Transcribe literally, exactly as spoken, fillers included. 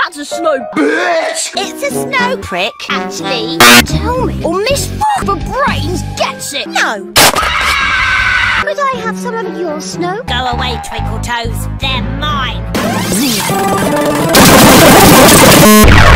That's a snow bitch! It's a snow prick, actually. Tell me, or Miss Fuck for Brains gets it! No. Could I have some of your snow? Go away, Twinkle Toes. They're mine.